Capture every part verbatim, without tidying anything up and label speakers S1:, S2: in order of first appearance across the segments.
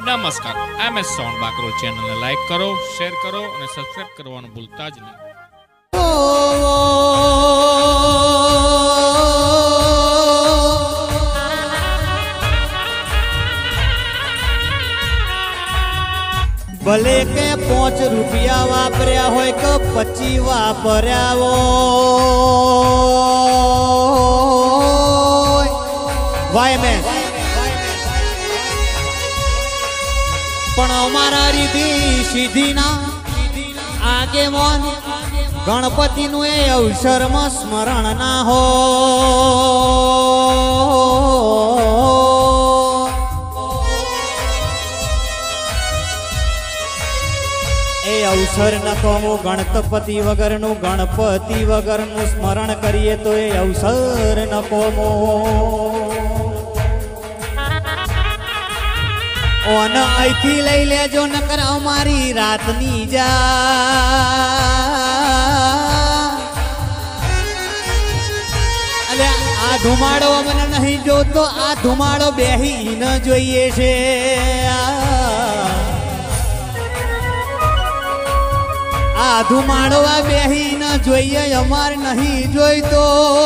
S1: नमस्कार, M S sound बाकरोल channel ने लाइक करो, शेर करो और सब्सक्राइब करवाना भूलता ज नहीं।
S2: भले के पांच रुपया वापरया होय के पच्ची वापरया हो वाय में पण अमारा रिधी सीधी ना आगे मन गणपति नु ए अवसर में स्मरण ना हो ए अवसर न कमो गणपति वगर नु गणपति वगर नु स्मरण करिए तो ए अवसर न कमो ओन ऐथी लई लेजो नकर अमारी रातनी जा अले आ धुमाड़ो अमने नहीं जो तो आ धुमाड़ो बेही न जोईए छे आ धुमाड़ो आ बेही न जोईए अमार नहीं जोई तो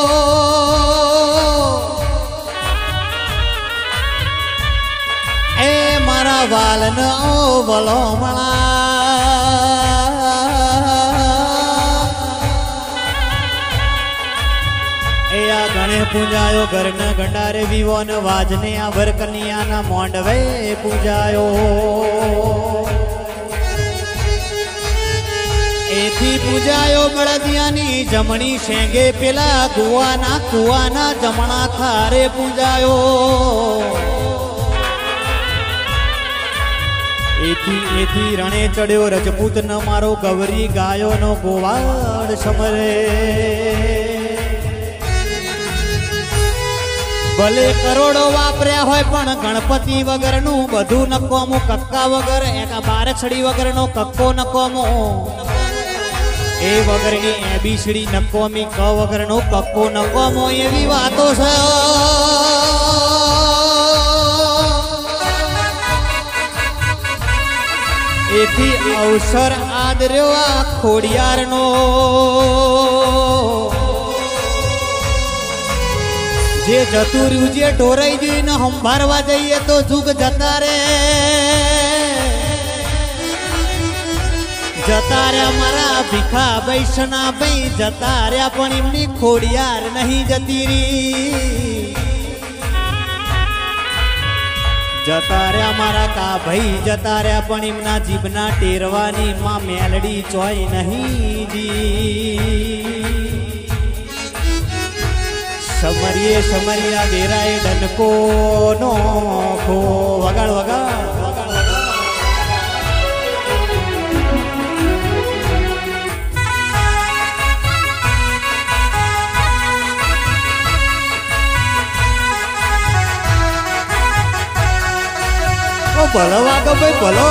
S2: ए मारा बाल न ओ बलो मणा ए आ गणे पूजायो घर न गंडारे विवो न वाजने आ भर कन्या न मोंडवे पूजायो एथी पूजायो बड़दियानी जमणी शेंगे पेला गुवाना कुवाना जमणा थारे पूजायो एथी एथी रणे चढ़्यो रजपूत न मारो गवरी गायो नो गोवाड़ समरे भले करोड़ो वापरया होय पण गणपति वगर नु बधु नकोमो कक्का वगर एका बारछड़ी वगर नो कक्को नकोमो ए वगर नी एबीसीडी नकोमी क वगर नो कक्को नकोमो एवी वातो छे एथी अवसर आदर्यो आ खोड़ियार नो जे जतुर्यु जे ढोराई जी न हम भरवा जाइए तो जुग जता रे जता रे मारा भिखा बैसना भाई जता रे पण इमनी खोड़ियार नहीं जती री जतार्या मारा का भाई जतार्या पण इमना जीवना टेरवानी मां मेलडी चोय नहीं जी समरिये समरिया बेराए डनको नो को वगाड़ वगाड़ भलो वागो भाई भलो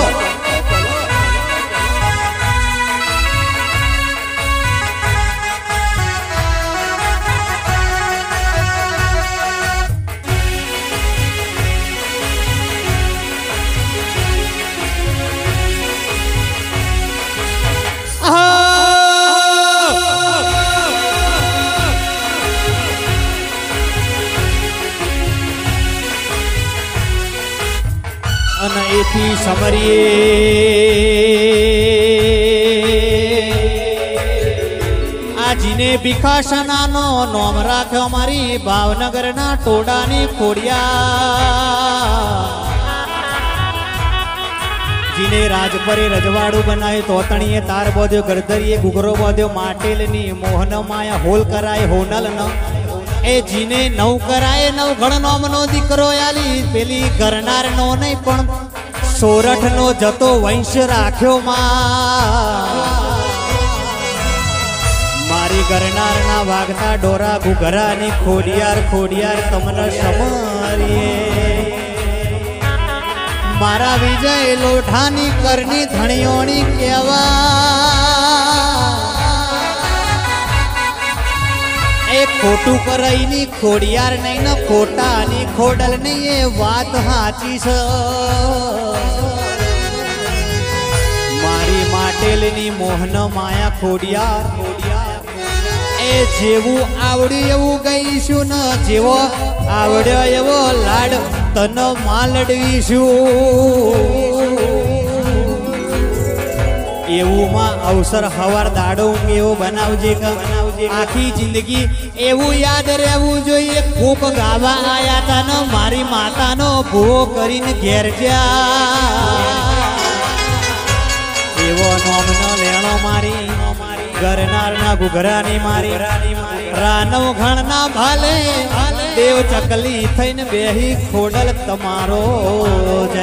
S2: एथी समरिये आजीने भिखाशना नो नोम राख्यो मारी भावनगर ना टोडानी खोड़िया जीने राजपरे रजवाड़ू बनाए तोतणीए तार बोध्यो गरदरीए घुघरो बोध्यो माटेलनी मोहन माया होल कराए होनल न ए जीने नव कराए नव गण नोम नो दीकरो याली पेली करनार नो नहीं पण सोरठ नो जतो वंश राख्यो मारी करनार ना वागता डोरा घुघरा नी खोड़ियार खोड़ियार तमने समरिये मारा विजय लोठानी करनी धणियोनी केवा ए એ ખોટું કરાઈની ખોડિયાર નહીં ને ખોટાની ખોડલ નહીં એ વાત સાચી છે મારી માટેલની મોહન માયા ખોડિયાર એ જેવું આવડ્યું એવું ગઈશું ને જેવો આવડ્યો એવો લાડ તન માલડવીશું એવું માં અવસર હવાર દાડો એવો બનાવજે કે આખી જિંદગી એવું યાદ રહેવું જોઈએ કોક ગાવા આયા તા ને મારી માતાનો ભૂવો કરીને ઘેર જ્યા એવો નોમનો લેણો મારી ગરનારના ઘુઘરાની મારી રાનવ ઘણના ભાલે દેવ ચકલી થઈને બેહી ખોડલ તમારો જય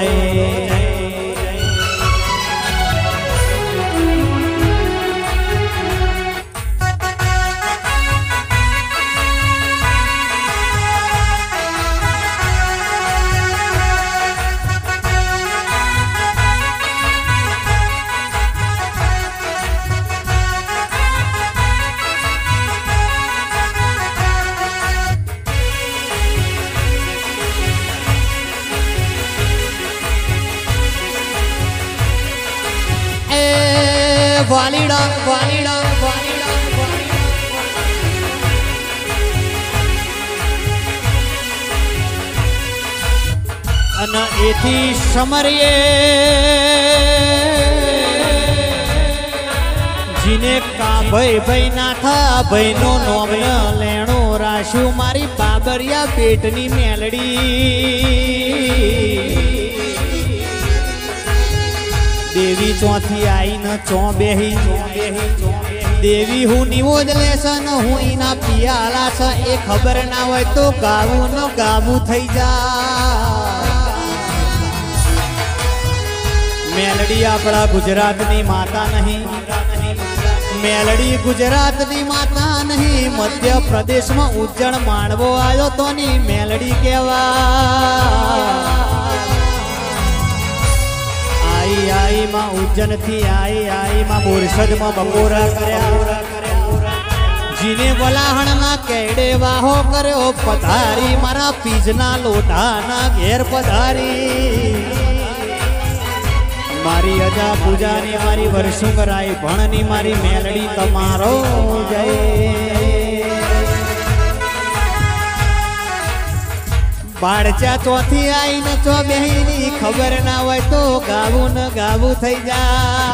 S2: વાલીડા વાલીડા વાલીડા અને એથી સમરીએ જીને કા ભાઈ ભાઈ ના થા ભાઈનો નોમ લેણો રાશ્યું મારી બાબરિયા પેટની મેલડી દેવી ચોથી આઈ ન ચો બેહી દેવી હું નિવોદ લેસન હું ઈના પિયાલા છે એ ખબર ના હોય તો ગાવું ન ગાવું થઈ જા મેલડી આપણા ગુજરાતની માતા નહીં મેલડી ગુજરાતની માતા નહીં મધ્ય પ્રદેશમાં ઉજ્જણ માણવો આવ્યો તો ની મેલડી કહેવા आई आई माँ उज्जैन थी आई आई माँ बोरसद में बपोरा कर्या जीने वलाहण ना केड़े वाहो कर्यो पधारी मारा पीजना लोटा ना घेर पधारी मारी अजा पूजा ने मारी वर्षों कराई भण नी मारी मेलडी तमारो जय बाड़चा चौथी आई न चो बहनी खबर ना હોય તો ગાવું ન ગાવું થઈ જા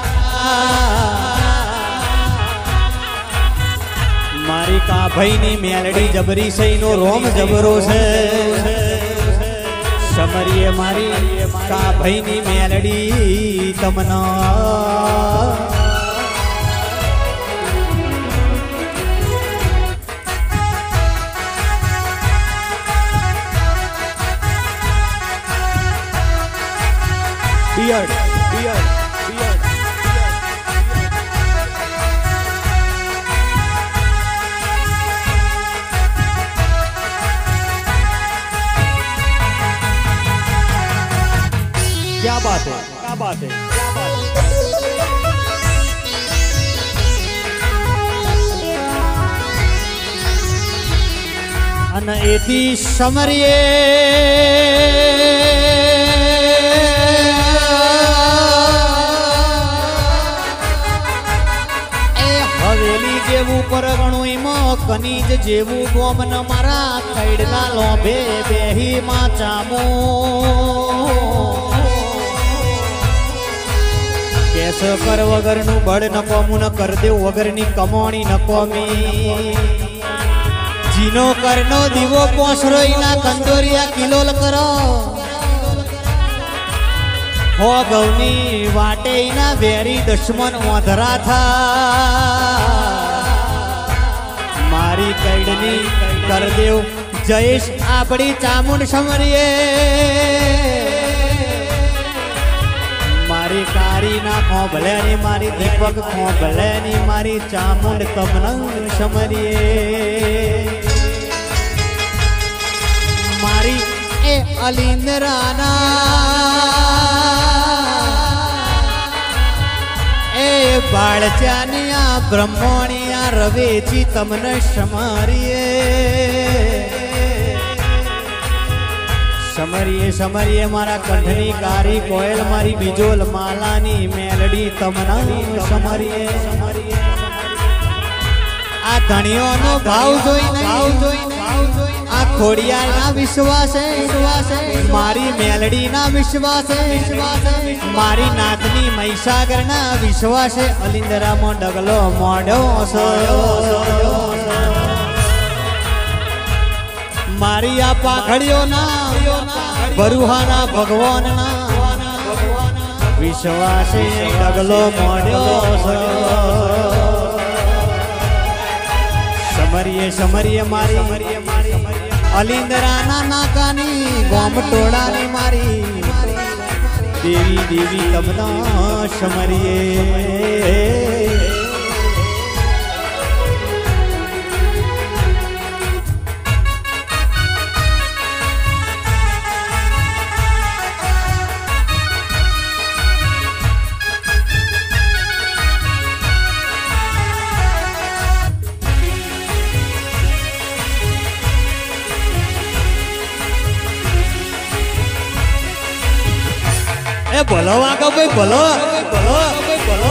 S2: મારી કા ભાઈની મેલડી જબરી સઈનો રોમ જબરો છે સમરીએ મારી કા ભાઈની મેલડી તમના Beard, beard, beard, क्या बात है क्या बात है क्या बात है अन एती समरिए कनीज जेवू गोमन मारा खैडना लोभे बेही मां चामो केस कर वगर नु बड़ न कोमू न कर दे वगर नी कमोणी न कोमी जीनो करनो दीवो पोसरो इना कंदोरिया किलोल करो हो गौनी वाटे इना वेरी दुश्मन ओधरा था मारी कैडनी कर देव जयेश आपड़ी चामुंड समरिए मारी कारी ना खोबले नी मारी दीपक खोबले नी मारी चामुंड तमन समरिए मारी ए अलिंद्राना ए बाळचानिया ब्रह्मणिया મારા રવેજી તમને સમરીએ સમરીએ સમરીએ મારા કંઠની કારી કોયલ મારી બીજોલ માલાની મેલડી તમને સમરીએ આ ધણીઓનો ભાવ જોઈને ભાવ જોઈને આ ખોડિયારના વિશ્વાસે મારી મેલડીના વિશ્વાસે મારી નાથની મહીસાગરના વિશ્વાસે અલિંદરામાં ડગલો મોઢો મારી આ પાઘડીઓના બરુહાના ભગવાનના વિશ્વાસે ડગલો મોઢ્યો સમરીએ સમરીએ મારી અલિંદરાના નાકાની ગોમટોળાની મારી દેવી દેવી તમને સમરીએ એ ભલો વાગો ભાઈ ભલો ભલો ભલો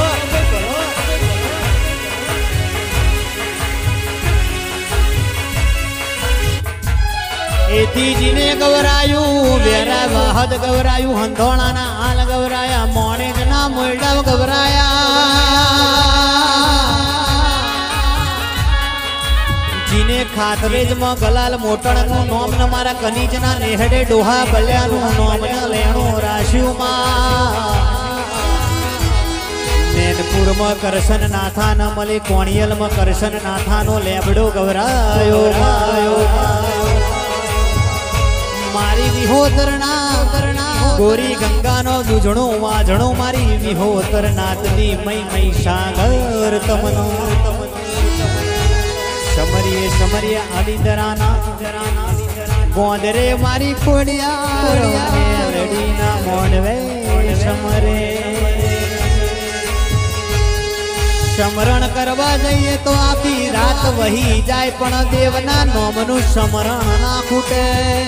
S2: એથી જીને ગવરાયું વેરા વાહદ ગવરાયું હંધોણાના હાલ ગવરાયા મોણેજના મોયડા ગવરાયા જીને ખાતરેજમાં ગલાલ મોટણનું નોમ ન મારા કનીજના નેહડે ડોહા બલ્યાનું નોમ ન લેણું રાશ્યુમાં નેનપુરમાં કરશન નાથા ન મળે કોણિયલમાં કરશન નાથાનો લેબડો ગવરાયો મારી વિહોતરના ગોરી ગંગાનો દૂધણું વાજણું મારી વિહોતરનાથની મય મહીસાગર તમનો સમરીએ સમરીએ અલિંદરાના ગોંદરે મારી ખોડિયાર મેલડીના મોઢવે સમરે સમરણ કરવા જઈએ તો આખી રાત વહી જાય પણ દેવના નોમનું સમરણ ના ખૂટે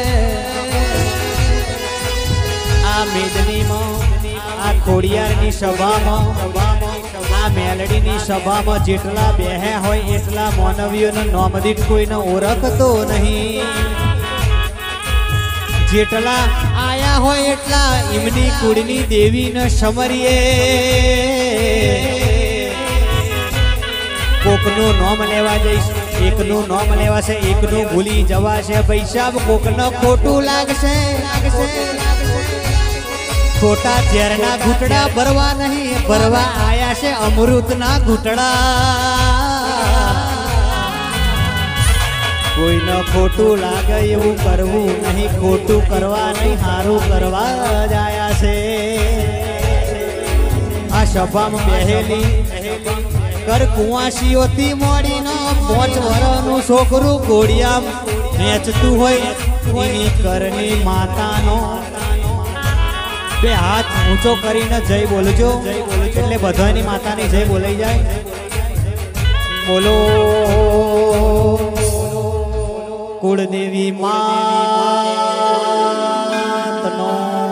S2: આ મેદનીમાં આ ખોડિયારની સભામાં આ મેલડીની સભામાં જેટલા બેહે હોય એટલા માનવીઓનો નોમદીઠ કોઈને ઓળખતો નહીં જેટલા આયા હોય એટલા એમની કુળની દેવીને સમરીએ કોકનું નામ લેવા જઈશ એકનું નામ લેવાશે એકનું ભૂલી જવાશે પૈસા કોકને ખોટું લાગશે ખોટા ઝેરના ઘૂંટડા ભરવા નહીં ભરવા આયા છે અમૃતના ઘૂંટડા કોઈને ખોટું લાગે એવું કરવું નહીં ખોટું કરવા નહીં સારું કરવા જ આયા છે આ સભામાં બેહેલી કર કુંવાસીઓથી મોડીને પાંચ વર્ષનું છોકરું ઘોડિયામ વેચતું હોય એની કરની માતાનો બે હાથ ઊંચો કરીને જય બોલજો એટલે બધાની માતાની જય બોલાઈ જાય બોલો કુળદેવી માતનો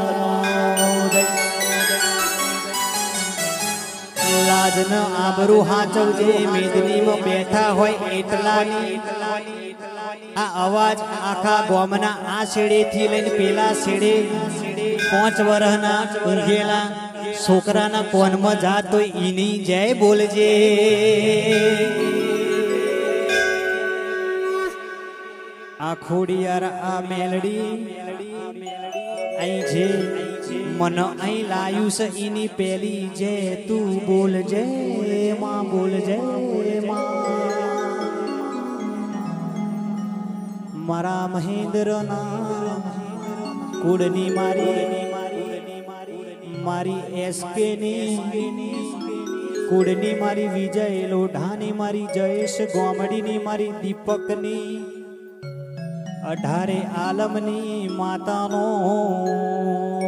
S2: લાજન આબરૂ હાચવજે મેદનીમાં બેઠા હોય એટલાની આ અવાજ આખા ગામના આ છેડેથી લઈને પેલા છેડે પાંચ વર્ષના ઊંઘેલા છોકરાના કોનમાં જાત તો ઈની જય બોલજે આ ખોડિયાર આ મેલડી અહીં જે મન અહીં લાયું છે ઈની પેલી જે તું બોલજે માં બોલજે માં મારા મહેન્દ્રના કુળની મારી મારી એસકે ની કુળની મારી વિજય લોઢાની મારી જયેશ ગોમડીની મારી દીપકની અઢારે આલમની માતાનો